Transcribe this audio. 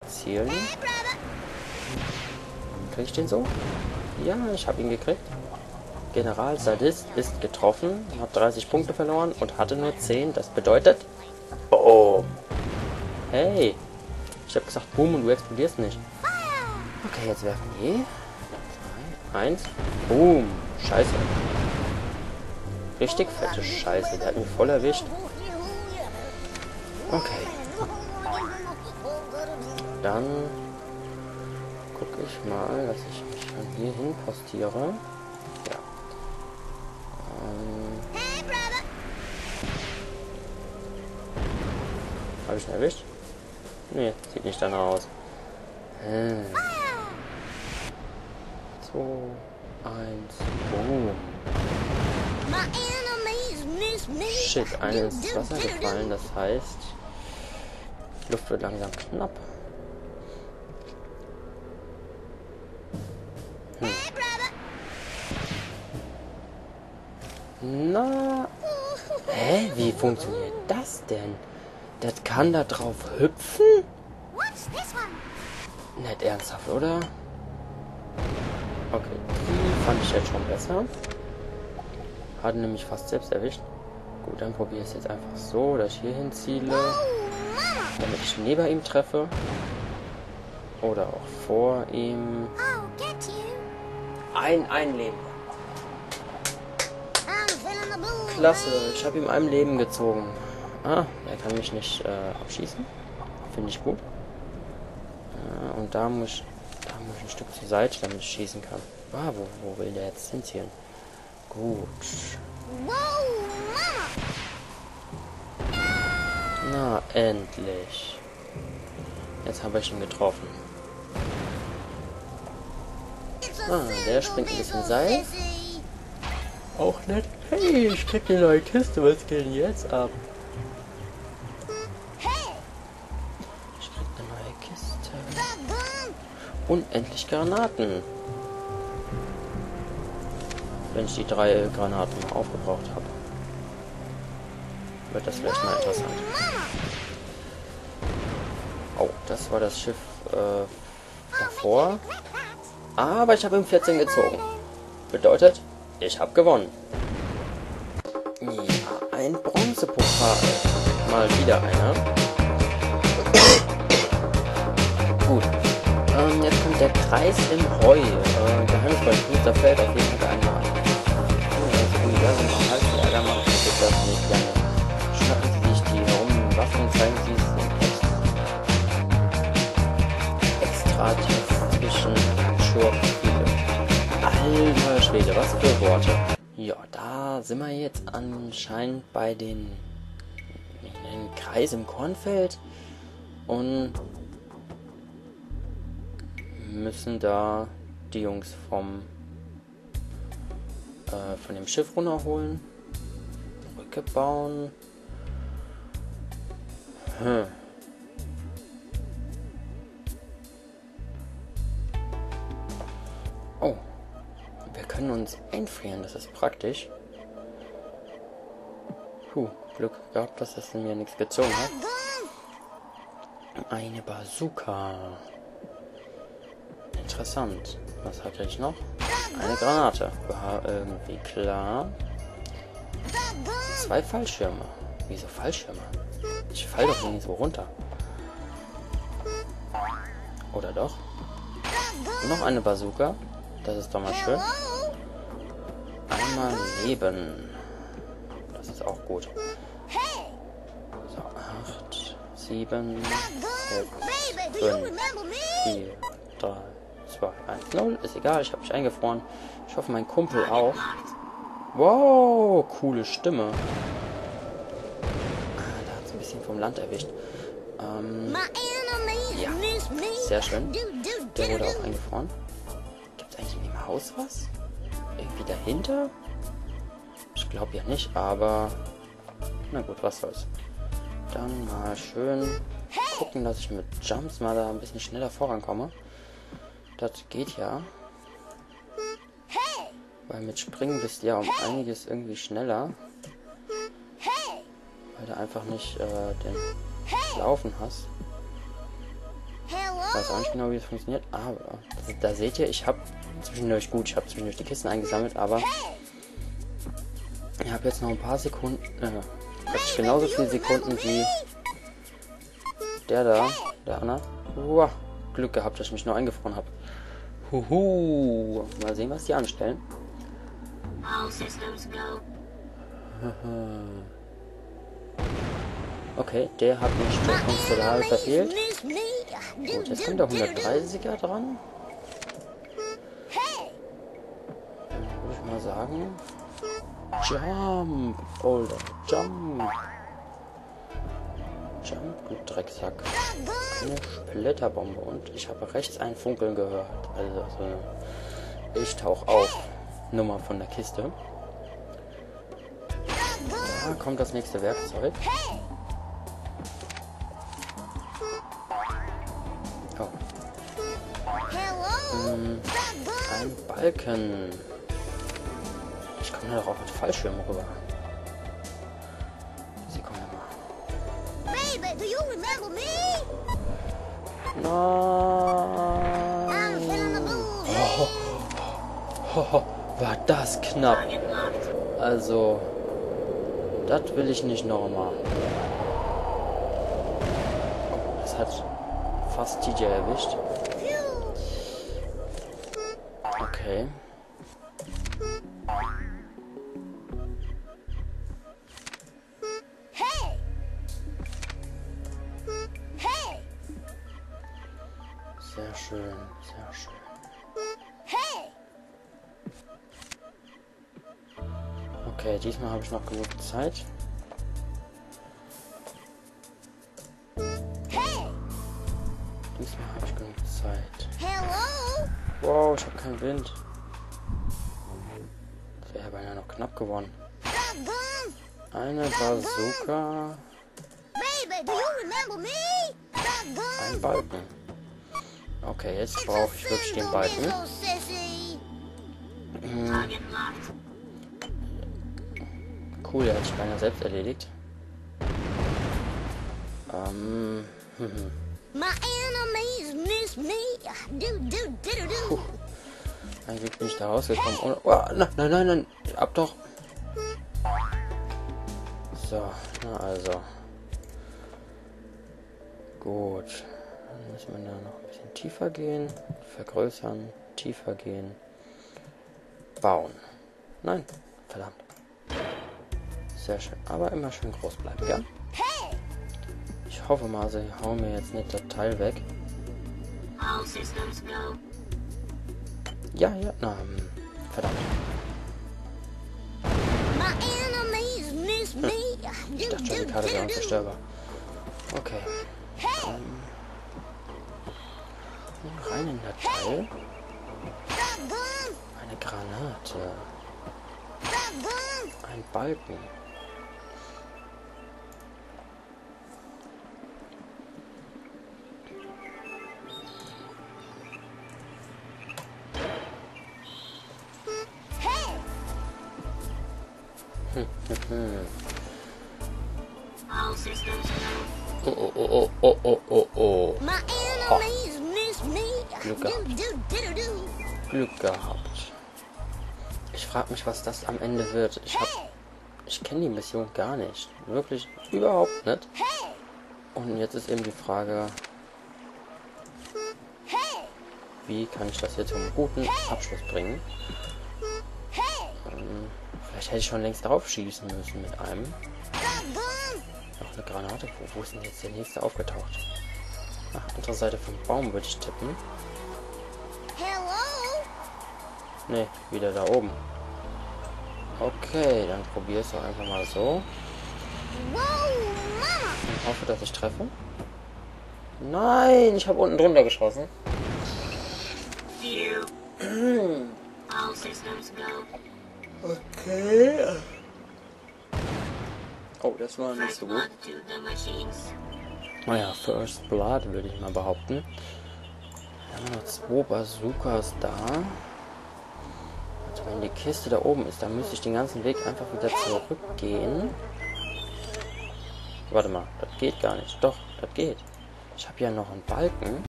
Zielen. Krieg ich den so? Ja, ich habe ihn gekriegt. General Sadist ist getroffen, hat 30 Punkte verloren und hatte nur 10. Das bedeutet... Boom. Hey. Ich habe gesagt Boom und du explodierst nicht. Okay, jetzt werfen die. 2, 1. Boom. Scheiße. Richtig fette Scheiße. Der hat mich voll erwischt. Okay. Dann gucke ich mal, dass ich mich von hier hin postiere. Ja. Habe ich ihn erwischt? Nee, sieht nicht danach aus. 2, 1, boom. Shit, einer ist ins Wasser gefallen, das heißt, die Luft wird langsam knapp. Na, hä? Wie funktioniert das denn? Das kann da drauf hüpfen? Nicht ernsthaft, oder? Okay, die fand ich jetzt schon besser. Hat nämlich fast selbst erwischt. Gut, dann probiere ich es jetzt einfach so, dass ich hier hinziele, damit ich neben ihm treffe. Oder auch vor ihm. Ein Leben. Klasse, ich habe ihm ein Leben gezogen. Ah, er kann mich nicht abschießen. Finde ich gut. Und da muss ich ein Stück zur Seite, damit ich schießen kann. Ah, wo will der jetzt hinzielen? Gut. Na, endlich. Jetzt habe ich ihn getroffen. Ah, der springt ein bisschen Seil. Auch nett. Hey, ich krieg eine neue Kiste. Was geht denn jetzt ab? Ich krieg eine neue Kiste. Unendlich Granaten. Wenn ich die 3 Granaten aufgebraucht habe, wird das vielleicht mal interessant. Oh, das war das Schiff davor. Aber ich habe ihm 14 gezogen. Bedeutet, ich habe gewonnen. Ja, ein Bronzepokal. Mal wieder einer. Gut. Jetzt kommt der Kreis im Heu. Geheimnisvoll Booster fällt auf jeden Fall einmal. Das Universum am Hals Ärger macht, geht das nicht lange. Schnappen Sie sich die herumliegenden Waffen und zeigen Sie es extra zwischen Schurkenspiele. Alter Schwede, was für Worte. Ja, da sind wir jetzt anscheinend bei den Kreis im Kornfeld und müssen da die Jungs von dem Schiff runterholen, Brücke bauen. Oh, wir können uns einfrieren, das ist praktisch. Glück gehabt, dass das in mir nichts gezogen hat. Eine Bazooka. Interessant. Was hatte ich noch? Eine Granate. War irgendwie klar. 2 Fallschirme. Wieso Fallschirme? Ich fall doch nicht so runter. Oder doch? Noch eine Bazooka. Das ist doch mal schön. Einmal Leben. Das ist auch gut. So, 8, 7, 6, 5, 4, 3, 2, 1, 0. Ist egal, ich habe mich eingefroren. Ich hoffe, mein Kumpel auch. Wow, coole Stimme. Da hat es ein bisschen vom Land erwischt. Ja, sehr schön. Der wurde auch eingefroren. Gibt es eigentlich in dem Haus was? Irgendwie dahinter? Ich glaube ja nicht, aber na gut, was soll's. Dann mal schön gucken, dass ich mit Jumps mal da ein bisschen schneller vorankomme. Das geht ja. Weil mit Springen bist du ja um einiges irgendwie schneller. Weil du einfach nicht den Laufen hast. weiß auch nicht genau, wie es funktioniert, aber da seht ihr, ich habe zwischendurch die Kisten eingesammelt, aber ich habe jetzt noch ein paar Sekunden, praktisch genauso viele Sekunden wie der Anna. Uah, Glück gehabt, dass ich mich nur eingefroren habe. Huhu. Mal sehen, was die anstellen. Okay, der hat mich uns total verfehlt. Gut, jetzt kommt der 130er dran. Dann würde ich mal sagen, Jump, Alter, Jump. Jump, du Drecksack. Eine Splitterbombe. Und ich habe rechts ein Funkeln gehört. Also so eine Ich tauch auf Nummer von der Kiste. Da kommt das nächste Werkzeug. Oh. Ein Balken. Ich komme da doch auch mit Fallschirm rüber. Sekunde mal. Baby, do you remember me? Nein. War das knapp. Also, das will ich nicht nochmal. Oh, das hat fast TJ erwischt. Okay. Hey! Hey! Sehr schön, sehr schön. Hey! Okay, diesmal habe ich noch genug Zeit. Hey! Diesmal habe ich genug Zeit. Hello? Wow, ich habe keinen Wind. Das wäre beinahe noch knapp geworden. Shotgun? Eine Bazooka. Baby, do you remember me? Shotgun? Ein Balken. Okay, jetzt brauche ich wirklich den Balken. So sissy. Cool, der hat sich beinahe selbst erledigt. My enemies miss me. Do. Eigentlich bin ich da rausgekommen. Ohne, oh, nein. Ab doch. So, na also. Gut. Dann müssen wir da noch ein bisschen tiefer gehen. Vergrößern. Tiefer gehen. Bauen. Nein. Verdammt. Sehr schön. Aber immer schön groß bleiben, ja? Hey! Ich hoffe mal, sie hauen mir jetzt nicht das Teil weg. Ja, na, verdammt. My enemies miss me. Ich dachte schon, die Karte wäre unzerstörbar. Okay. Rein in das Teil. Shotgun? Eine Granate. Shotgun? Ein Balken. Hey! Oh. My enemies miss me. Glück gehabt. Glück gehabt. Ich frage mich, was das am Ende wird. Ich kenne die Mission gar nicht. Wirklich überhaupt nicht. Hey! Und jetzt ist eben die Frage, Hey! wie kann ich das jetzt zum guten Abschluss bringen? Hey! Vielleicht hätte ich schon längst drauf schießen müssen mit einem. Shotgun? Noch eine Granate. Wo ist denn jetzt der nächste aufgetaucht? Ach, andere Seite vom Baum würde ich tippen. Hello? Ne, wieder da oben. Okay, dann probiere es doch einfach mal so. Whoa, Mama! Und hoffe, dass ich treffe. Nein, ich habe unten drunter geschossen. Okay. Oh, das war nicht so gut. Naja, First Blood würde ich mal behaupten. Wir haben noch 2 Bazookas da. Also wenn die Kiste da oben ist, dann müsste ich den ganzen Weg einfach wieder zurückgehen. Warte mal, das geht gar nicht. Doch, das geht. Ich habe ja noch einen Balken.